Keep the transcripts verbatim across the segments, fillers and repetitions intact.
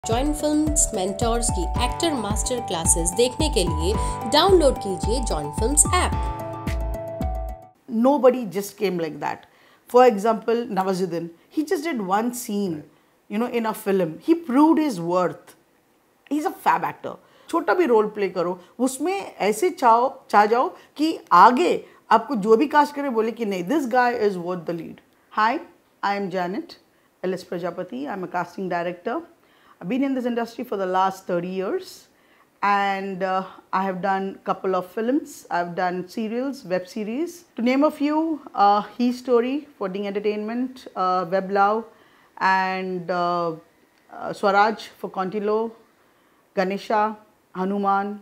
Join Films mentors की actor master classes देखने के लिए डाउनलोड कीजिए Join Films app. Nobody just came like that. For example, Nawazuddin, he just did one scene, you know, in a film. He proved his worth. He's a fab actor. छोटा भी role play करो, उसमें ऐसे चाहो चाह जाओ कि आगे आपको जो भी कास्ट करे बोले कि नहीं, this guy is worth the lead. Hi, I am Janet, Ellis Prajapati. I'm a casting director. I've been in this industry for the last thirty years, and uh, I have done a couple of films. I've done serials, web series. To name a few, uh, He Story for Ding Entertainment, uh, Web Love, and uh, uh, Swaraj for Contilo, Ganesha, Hanuman,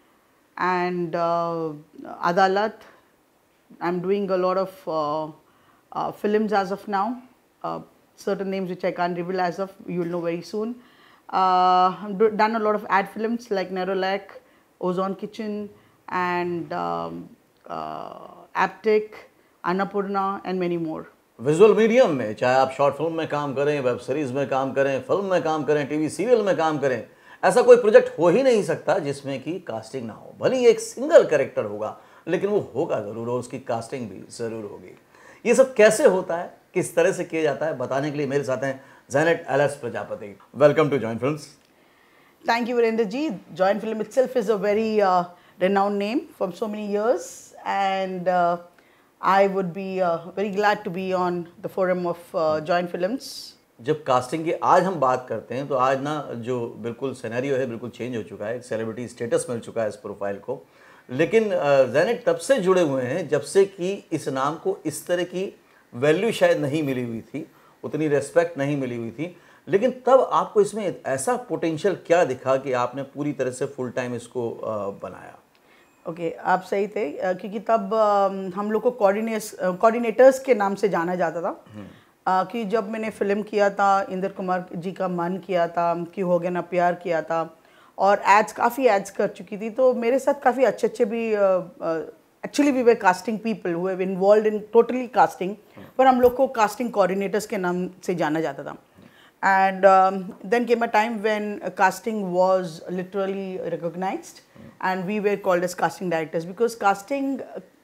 and uh, Adalat. I'm doing a lot of uh, uh, films as of now. Uh, certain names which I can't reveal as of, you will know very soon. Uh, I've done a lot of ad films like Nerolac, Ozone Kitchen, and um, uh, Aptic, Annapurna, and many more. Visual medium में चाहे आप short film में काम करें, web series में काम करें, film में काम करें, टीवी सीरियल में काम करें, ऐसा कोई प्रोजेक्ट हो ही नहीं सकता जिसमें कि कास्टिंग ना हो। भले ही एक सिंगल कैरेक्टर होगा, लेकिन वो होगा ज़रूर और उसकी कास्टिंग भी ज़रूर होगी। ये सब कैसे होता है, किस तरह से किया जाता है, बताने के लिए मेरे साथ हैं Janet Ellis Prajapati. Welcome to Join Films. Thank you, Virendra ji. Join Film itself is a very uh, renowned name from so many years, and uh, I would be uh, very glad to be on the forum of uh, Join Films. जब casting की आज हम बात करते हैं तो आज ना जो बिल्कुल सिनेरियो है बिल्कुल चेंज हो चुका है, एक सेलिब्रिटी स्टेटस मिल चुका है इस प्रोफाइल को। लेकिन जैनेट तब से जुड़े हुए हैं जब से कि इस नाम को इस तरह की वैल्यू शायद नहीं मिली हुई थी, उतनी रेस्पेक्ट नहीं मिली हुई थी। लेकिन तब आपको इसमें ऐसा पोटेंशियल क्या दिखा कि आपने पूरी तरह से फुल टाइम इसको बनाया? ओके okay, आप सही थे, क्योंकि तब हम लोग को कोऑर्डिनेटर्स कोऑर्डिनेटर्स के नाम से जाना जाता था। कि जब मैंने फिल्म किया था, इंद्र कुमार जी का मन किया था, कि हो गया ना प्यार किया था, और एड्स काफ़ी एड्स कर चुकी थी, तो मेरे साथ काफ़ी अच्छे अच्छे भी actually we were casting people who have involved in totally casting, पर हम लोग को कास्टिंग कोऑर्डिनेटर्स के नाम से जाना जाता था। And then came a time when casting was literally recognised and we were called as casting directors, because casting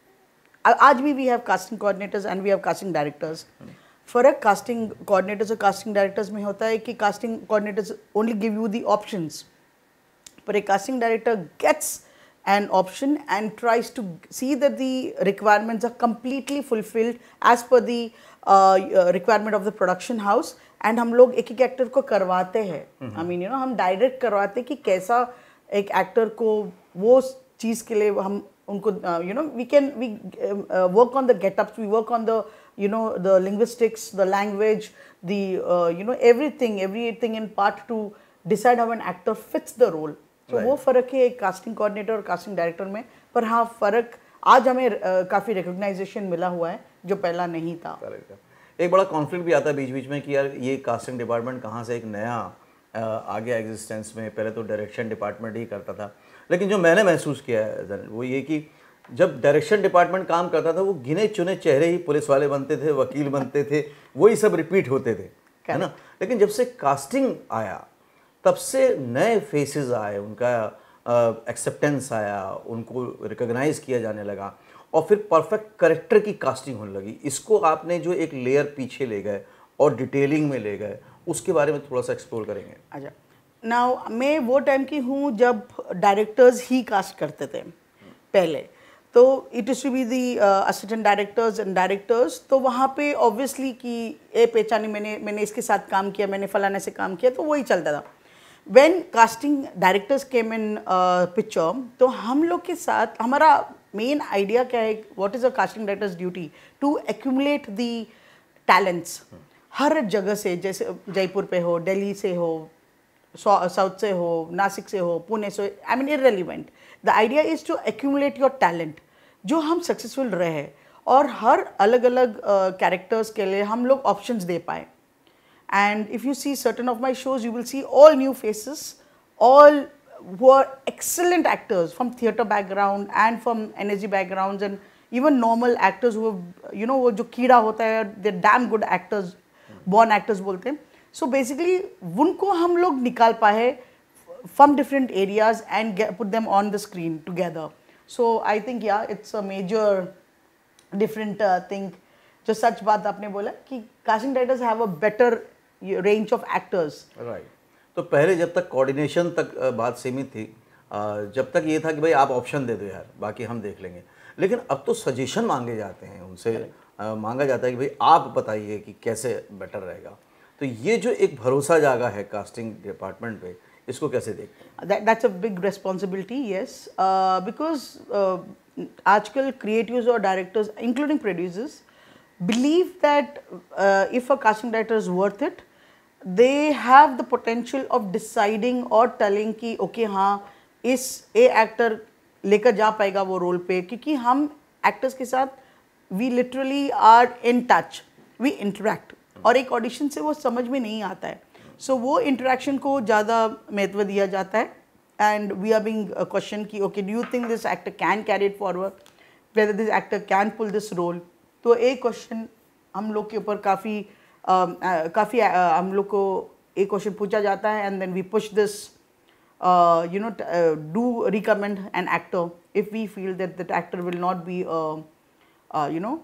आज भी we have casting coordinators and we have casting directors. फर्क कास्टिंग कोऑर्डिनेटर्स और कास्टिंग डायरेक्टर्स में होता है कि casting coordinators only give you the options, but a casting director gets an option and tries to see that the requirements are completely fulfilled as per the uh, requirement of the production house, and हम लोग एक एक actor को करवाते हैं। I mean, you know, हम direct करवाते हैं कि कैसा एक एक्टर को वो चीज़ के लिए हम उनको you know we can we uh, work on the get-ups, we work on the you know the linguistics, the language, the uh, you know everything everything in part to decide how an actor fits the role. तो right. वो फ़र्क है एक casting coordinator और casting director में। पर हाँ, फ़र्क आज हमें uh, काफ़ी रिकॉग्नाइजेशन मिला हुआ है जो पहला नहीं था। एक बड़ा कॉन्फ्लिक्ट भी आता है बीच बीच में कि यार ये कास्टिंग डिपार्टमेंट कहाँ से एक नया uh, आ गया एग्जिस्टेंस में। पहले तो डायरेक्शन डिपार्टमेंट ही करता था, लेकिन जो मैंने महसूस किया है वो ये कि जब डायरेक्शन डिपार्टमेंट काम करता था वो गिने चुने चेहरे ही पुलिस वाले बनते थे, वकील बनते थे, वही सब रिपीट होते थे, है ना। लेकिन जब से कास्टिंग आया तब से नए फेसेस आए, उनका एक्सेप्टेंस uh, आया, उनको रिकॉग्नाइज किया जाने लगा और फिर परफेक्ट करेक्टर की कास्टिंग होने लगी। इसको आपने जो एक लेयर पीछे ले गए और डिटेलिंग में ले गए, उसके बारे में थोड़ा सा एक्सप्लोर करेंगे। अच्छा, नाउ मैं वो टाइम की हूँ जब डायरेक्टर्स ही कास्ट करते थे पहले, तो it is to be the assistant directors and directors. तो वहाँ पे ऑब्वियसली कि ए पहचानी मैंने मैंने इसके साथ काम किया, मैंने फलाने से काम किया, तो वही चलता था। When casting directors came in uh, picture, तो हम लोग के साथ हमारा मेन आइडिया क्या है, what is a casting director's duty? To accumulate the talents. हर जगह से, जैसे जयपुर पे हो, दिल्ली से हो, साउथ से हो, नासिक से हो, पुणे से, I mean irrelevant. The idea is to accumulate your talent, जो हम सक्सेसफुल रहे और हर अलग अलग कैरेक्टर्स uh, के लिए हम लोग ऑप्शंस दे पाए। And if you see certain of my shows, you will see all new faces, all who are excellent actors from theatre background and from energy backgrounds, and even normal actors who have, you know, वो जो कीड़ा होता है, they're damn good actors, born actors बोलते हैं। So basically उनको हम लोग निकाल पाए from different areas and put them on the screen together. So I think yeah it's a major different thing. जो सच बात आपने बोला कि casting directors have a better range of actors. Right. तो पहले जब तक कोऑर्डिनेशन तक बात सीमित थी, जब तक ये था कि भाई आप ऑप्शन दे दो यार, बाकी हम देख लेंगे. लेकिन अब तो सजेशन मांगे जाते हैं उनसे. uh, मांगा जाता है कि भाई आप बताइए कि कैसे बेटर रहेगा. तो ये जो एक भरोसा जागा है कास्टिंग डिपार्टमेंट पे, इसको कैसे देखते हैं? That, that's a big responsibility, yes, uh, because uh, आजकल creatives और directors, including producers, believe that uh, if a casting director is worth it, they have the potential of deciding or telling कि okay हाँ इस ए actor लेकर जा पाएगा वो role पे, क्योंकि हम एक्टर्स के साथ we literally are in touch, we interact, और एक ऑडिशन से वो समझ में नहीं आता है. सो so, वो इंटरेक्शन को ज़्यादा महत्व दिया जाता है. And we are being question कि okay do you think this actor can carry it forward, whether this actor can pull this role. तो एक क्वेश्चन हम लोग के ऊपर काफ़ी काफ़ी हम लोग को एक क्वेश्चन पूछा जाता है. And then we push this you know do recommend an actor if we feel that that actor will not be you know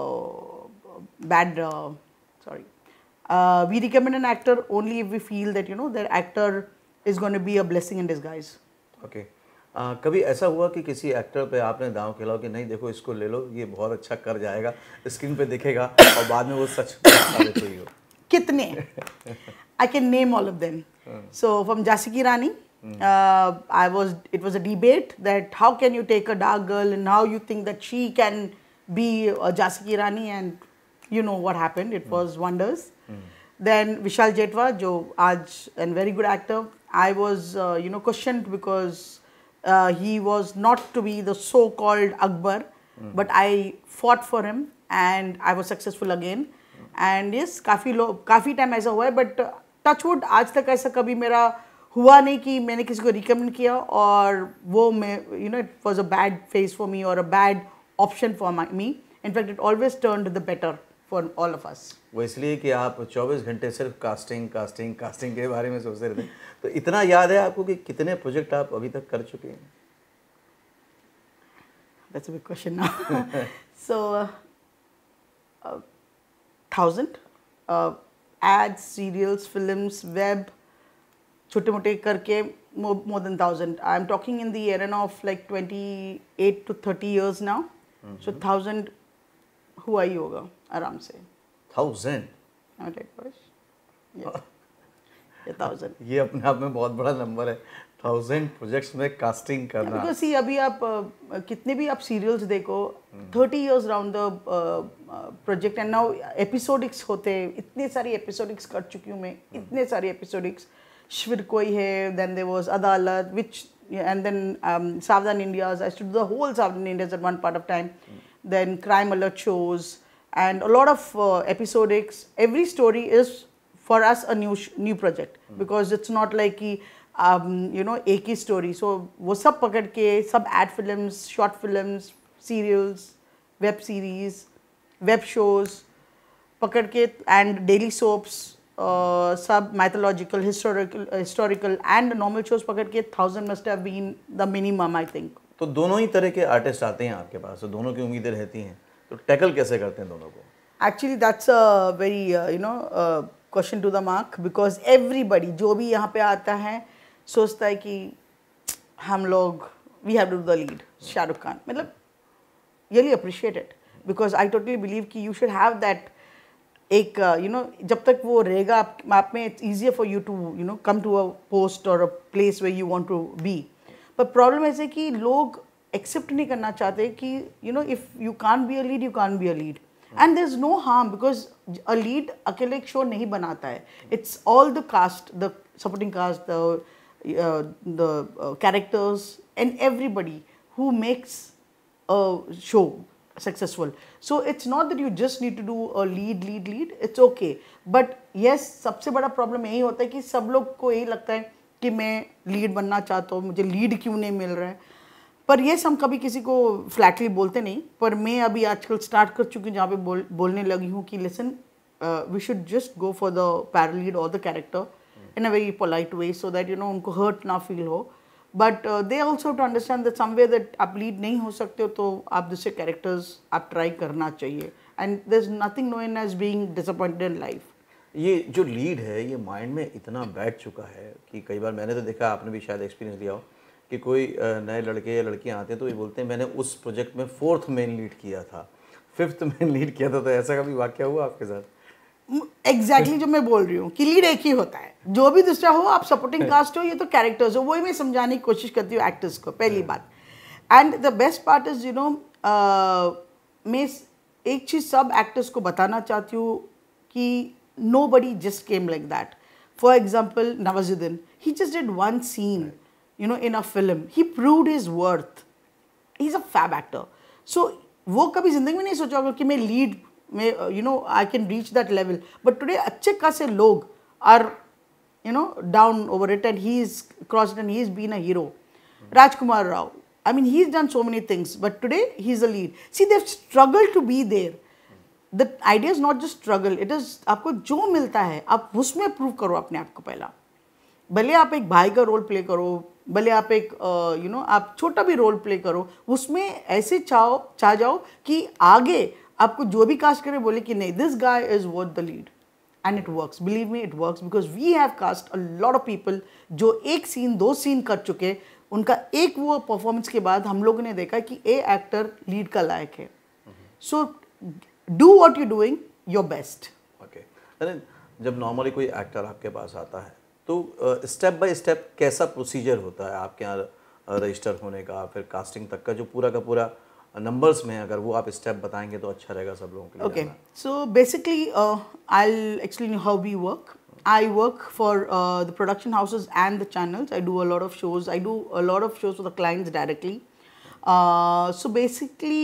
bad sorry uh, we recommend an actor only if we feel that you know that actor is going to be a blessing in disguise. Okay. uh, कभी ऐसा हुआ कि किसी actor पे आपने दांव खिलाओ कि नहीं देखो इसको ले लो, ये बहुत अच्छा कर जाएगा, स्क्रीन पे दिखेगा, और बाद में वो सच साबित हुई हो? कितने? I can name all of them. So from Jhansi Ki Rani, uh, I was it was a debate that how can you take a dark girl and how you think that she can be a Jhansi Ki Rani, and you know what happened, it was wonders. mm. Then Vishal Jetwa, jo aaj a very good actor, I was uh, you know questioned because uh, he was not to be the so called Akbar, mm. but I fought for him and I was successful again. mm. And yes, काफ़ी लोग काफ़ी time ऐसा हुआ है, but uh, touch wood आज तक ऐसा कभी मेरा हुआ नहीं कि मैंने किसी को रिकमेंड किया और वो मैं you know it was a bad phase for me or a bad option for my, me. In fact, it always turned the better for all of us. वो इसलिए कि आप चौबीस घंटे सिर्फ कास्टिंग कास्टिंग कास्टिंग के बारे में सोचते रहते हैं. तो इतना याद है आपको कि कितने प्रोजेक्ट आप अभी तक कर चुके हैं? That's a big question now. So, uh, uh, thousand uh, ads, serials, films, web, छोटे मोटे करके more, more than thousand. I'm talking in the era of like twenty-eight to thirty years now. Mm-hmm. So thousand हुआ ही होगा आराम से. Thousand? ये thousand ये अपने आप में बहुत बड़ा नंबर है. थाउजेंड प्रोजेक्ट्स में कास्टिंग करना. बिकॉज सी अभी आप uh, कितने भी आप सीरियल्स देखो, thirty years round the project, and now episodics होते हैं. इतने सारी एपिसोडिक्स कर चुकी हूँ मैं, इतने सारी एपिसोडिक्स. शिविर कोई है, then there was Adalat, which and then Savdhaan Indias. I stood the whole Savdhaan Indias at one part of time. Then crime alert shows and a lot of uh, episodics. Every story is for us a new sh new project, mm. because it's not like कि um, you know एक ही story. So वो सब पकड़ के सब ad films, short films, serials, web series, web shows पकड़ के and daily soaps, uh, सब mythological, historical, uh, historical and normal shows पकड़ के thousand must have been the minimum, I think. तो दोनों ही तरह के आर्टिस्ट आते हैं आपके पास, तो दोनों की उम्मीदें रहती हैं, तो टैकल कैसे करते हैं दोनों को? Actually that's a very you know question to the mark, because everybody जो भी यहाँ पे आता है सोचता है कि हम लोग we have to do the lead. Shahrukh Khan, मतलब really appreciate it, because I totally believe कि यू शुड हैव दैट एक यू नो जब तक वो रहेगा आप में, it's easier for you to you know come to a post और a place way you want to be. पर प्रॉब्लम ऐसे कि लोग एक्सेप्ट नहीं करना चाहते कि you know if you can be a lead, you can be a lead. And there is no harm, because a lead अकेले एक शो नहीं बनाता है. It's all the cast, the supporting cast, the the characters and everybody who makes a show successful. So it's not that you just need to do a lead lead lead, it's okay. But yes, सबसे बड़ा problem यही होता है कि सब लोग को यही लगता है कि मैं लीड बनना चाहता हूँ, मुझे लीड क्यों नहीं मिल रहा है. पर ये हम कभी किसी को फ्लैटली बोलते नहीं, पर मैं अभी आजकल स्टार्ट कर चुकी हूँ जहाँ पे बोल बोलने लगी हूँ कि listen, uh, we should just go for the paralead or the character in a very polite way so that you know उनको hurt ना feel हो. But uh, they also have to understand that somewhere that आप lead नहीं हो सकते हो तो आप दूसरे characters आप try करना चाहिए. And there's nothing known as being disappointed in life. ये जो लीड है ये माइंड में इतना बैठ चुका है कि कई बार मैंने तो देखा, आपने भी शायद एक्सपीरियंस लिया हो कि कोई नए लड़के या लड़कियां आते हैं तो ये बोलते हैं मैंने उस प्रोजेक्ट में फोर्थ मेन लीड किया था, फिफ्थ मेन लीड किया था. तो ऐसा कभी वाक्य हुआ आपके साथ? एग्जैक्टली exactly जो मैं बोल रही हूँ कि लीड एक ही होता है, जो भी दूसरा हो आप सपोर्टिंग कास्ट हो, ये तो कैरेक्टर्स हो. वही मैं समझाने की कोशिश करती हूँ एक्टर्स को, पहली बात. And the best part is you know मैं एक चीज़ सब एक्टर्स को बताना चाहती हूँ कि nobody just came like that. For example, Nawazuddin, he just did one scene, you know, in a film. He proved his worth. He's a fab actor. So वो कभी जिंदगी में नहीं सोचा होगा कि मैं लीड में, you know, I can reach that level. But today अच्छे खासे लोग are, you know, down over it, and he's crossed and he's been a hero. Rajkumar Rao, I mean, he's done so many things, but today he's a lead. See, they've struggled to be there. The idea is not just struggle, it is आपको जो मिलता है आप उसमें prove करो अपने आप को पहला. भले आप एक भाई का रोल प्ले करो, भले आप एक यू नो आप छोटा भी रोल प्ले करो, उसमें ऐसे चाहो चाह जाओ कि आगे आपको जो भी कास्ट करे बोले कि नहीं, this guy is worth the lead. And it works, believe me, it works, because we have cast a lot of people जो एक सीन दो सीन कर चुके, उनका एक वो परफॉर्मेंस के बाद हम लोगों ने देखा कि ए एक्टर लीड का लायक है. सो do what you're doing your best. Okay. अरे जब नॉर्मली कोई एक्टर आपके पास आता है तो स्टेप बाय स्टेप कैसा प्रोसीजर होता है आपके यहाँ रजिस्टर होने का, फिर कास्टिंग तक का जो पूरा का पूरा नंबर्स में, अगर वो आप स्टेप बताएंगे तो अच्छा रहेगा सब लोगों के लिए. Okay. So basically uh, I'll explain you how we work. I work for uh, the production houses and the channels. I do a lot of shows. I do a lot of shows for the clients directly. Uh, so basically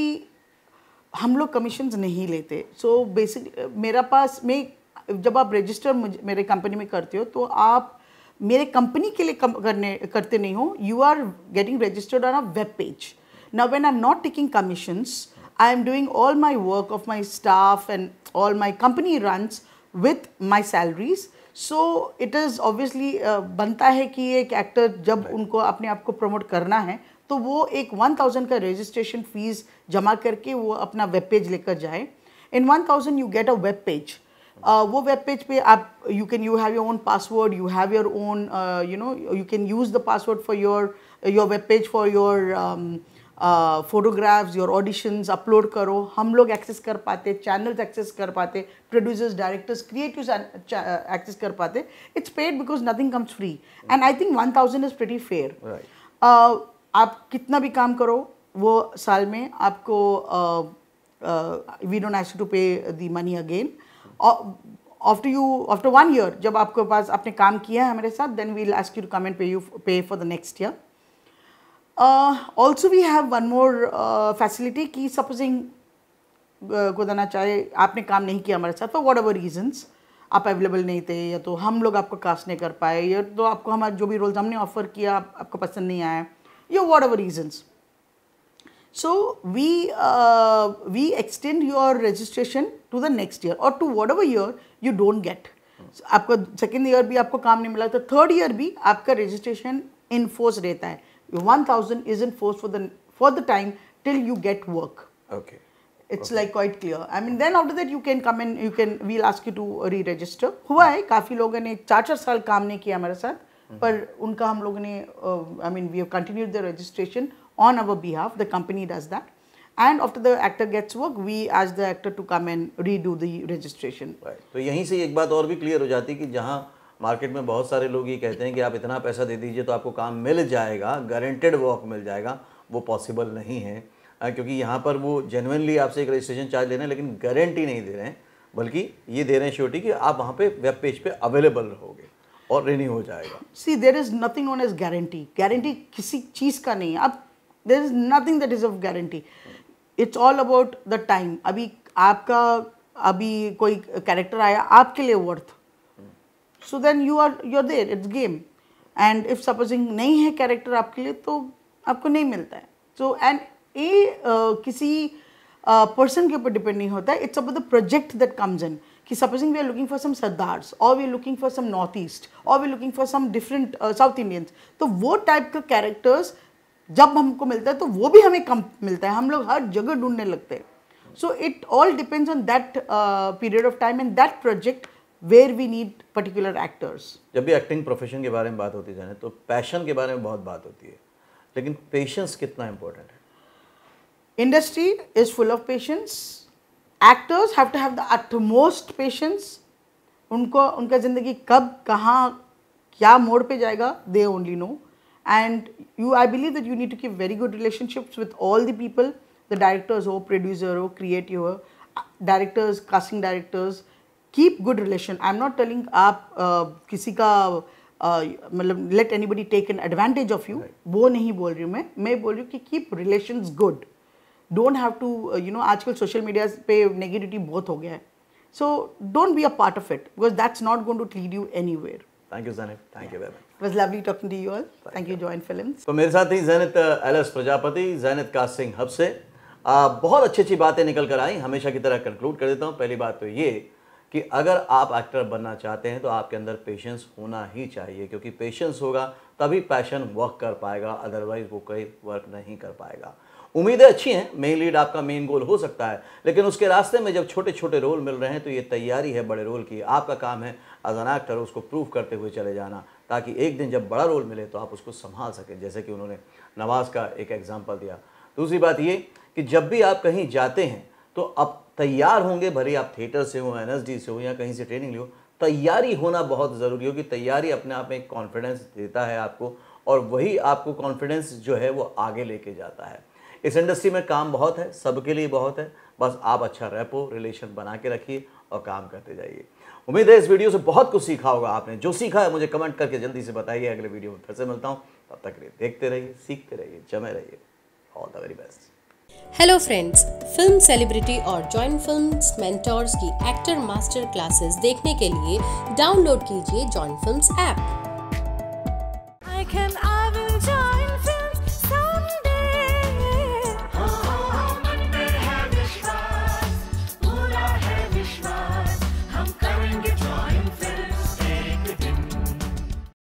हम लोग commissions नहीं लेते. So basic मेरा पास मैं जब आप register मेरे company में करते हो तो आप मेरे कंपनी के लिए कम करने करते नहीं हो. You are getting registered on a web page. Now when I am not taking commissions, I am doing all my work of my staff and all my company runs with my salaries. So it is obviously बनता है कि एक actor जब उनको अपने आप को promote करना है तो वो एक वन थाउजेंड का रजिस्ट्रेशन फीस जमा करके वो अपना वेब पेज लेकर जाए. In one thousand you get a web page. वो वेब पेज पे आप you can you have your own password, you have your own you know you can use the password for your your web page for your photographs, your auditions upload करो. हम लोग access कर पाते, channels access कर पाते, producers, directors, creatives access कर पाते. It's paid because nothing comes free. And I think one thousand is pretty fair. आप कितना भी काम करो वो साल में आपको we don't have to pay the money again. After you after one year जब आपके पास आपने काम किया है हमारे साथ, then we will ask you to come and pay you pay for the next year. Also we have one more facility कि सपोजिंग को देना चाहे आपने काम नहीं किया हमारे साथ फॉर वॉट एवर रीजन्स, आप अवेलेबल नहीं थे या तो हम लोग आपको कास्ट नहीं कर पाए या तो आपको हमारे जो भी रोल्स हमने ऑफर किया आप, आपको पसंद नहीं आया, your whatever reasons. So we uh, we extend your registration to the next year or to whatever year you don't get. So, आपको second year भी आपको काम नहीं मिला तो third year भी आपका registration in force रहता है. one thousand is in force for the for the time till you get work. Okay. It's okay. like quite clear. I mean then after that you can come in, you can we'll ask you to re-register. हुआ है काफ़ी लोगों ने चार चार साल काम नहीं किया हमारे साथ, पर उनका हम लोगों ने I mean we have continued the registration on our behalf. The company does that and after the actor gets work we ask the actor to come and redo the registration. तो यहीं से एक बात और भी क्लियर हो जाती है कि जहाँ मार्केट में बहुत सारे लोग ये कहते हैं कि आप इतना पैसा दे दीजिए तो आपको काम मिल जाएगा, गारंटेड वर्क मिल जाएगा, वो पॉसिबल नहीं है. क्योंकि यहाँ पर वो जेन्युइनली आपसे एक रजिस्ट्रेशन चार्ज ले रहे हैं लेकिन गारंटी नहीं दे रहे हैं, बल्कि ये दे रहे हैं श्योरिटी कि आप वहाँ पे वेब पेज पे अवेलेबल रहोगे और रिन्यू हो जाएगा. See there is nothing known as guarantee. Guarantee किसी चीज़ का नहीं है. अब there is nothing that is of guarantee. It's all about the time. अभी आपका अभी कोई कैरेक्टर आया आपके लिए worth, so then you are you are there, it's game. And if supposing नहीं है कैरेक्टर आपके लिए तो आपको नहीं मिलता है. सो एंड ये किसी पर्सन के ऊपर डिपेंड नहीं होता है. It's about the project that comes in कि supposing we are looking for some Sardars और we are looking for some north east और we are looking for some different South Indians, तो वो टाइप के कैरेक्टर्स जब हमको मिलता है तो वो भी हमें कम मिलता है, हम लोग हर जगह ढूंढने लगते हैं. So it all depends on that period of time and that project where we need particular actors. जब भी एक्टिंग प्रोफेशन के बारे में बात होती है तो पैशन के बारे में बहुत बात होती है, लेकिन पेशेंस कितना इम्पोर्टेंट है? Industry is full of patience. Actors have to have the utmost patience. उनको उनका ज़िंदगी कब कहाँ क्या मोड़ पे जाएगा they only know. And you, I believe that you need to keep very good relationships with all the people, the directors हो, producer हो, creative हो, directors, casting directors. Keep good relation. I'm not telling आप uh, किसी का uh, मतलब let anybody take an advantage of you. Right. वो नहीं बोल रही हूँ मैं मैं बोल रही हूँ कि keep relations good. Don't have to, uh, you know, आजकल social media पे negativity बहुत हो गया है. So don't be a part of it because that's not going to lead you anywhere. Thank you, Zainab. Thank you very much. It was lovely talking to you all. Thank, Thank you, Joinfilms. तो मेरे साथ ही Jainat Ellis Prajapati, Jainat casting hub से आ, बहुत अच्छी अच्छी बातें निकल कर आई. हमेशा की तरह कंक्लूड कर देता हूँ. पहली बात तो ये कि अगर आप एक्टर बनना चाहते हैं तो आपके अंदर पेशेंस होना ही चाहिए, क्योंकि पेशेंस होगा तभी पैशन वर्क कर पाएगा, अदरवाइज वो कोई वर्क नहीं कर पाएगा. उम्मीदें अच्छी हैं, मेन लीड आपका मेन गोल हो सकता है, लेकिन उसके रास्ते में जब छोटे छोटे रोल मिल रहे हैं तो ये तैयारी है बड़े रोल की. आपका काम है एज एन एक्टर उसको प्रूव करते हुए चले जाना, ताकि एक दिन जब बड़ा रोल मिले तो आप उसको संभाल सकें, जैसे कि उन्होंने नवाज़ का एक एग्जाम्पल दिया. दूसरी बात ये कि जब भी आप कहीं जाते हैं तो अब तैयार होंगे, भले आप थिएटर से हो, एन एस डी से हो या कहीं से ट्रेनिंग लो, तैयारी होना बहुत ज़रूरी हो, कि तैयारी अपने आप में एक कॉन्फिडेंस देता है आपको, और वही आपको कॉन्फिडेंस जो है वो आगे लेके जाता है. इस इंडस्ट्री में काम बहुत है, सबके लिए बहुत है, बस आप अच्छा रैपो रिलेशन बना के रखिए और काम करते जाइए. उम्मीद है इस वीडियो से बहुत कुछ सीखा होगा आपने. जो सीखा है मुझे कमेंट करके जल्दी से बताइए. अगले वीडियो में फिर से मिलता हूँ, तब तक के लिए देखते रहिए, सीखते रहिए, जमे रहिए. All the very best. Hello friends, film celebrity और जॉइन फिल्म्स मेंटोर्स की एक्टर मास्टर क्लासेस देखने के लिए डाउनलोड कीजिए जॉइन फिल्म्स ऐप.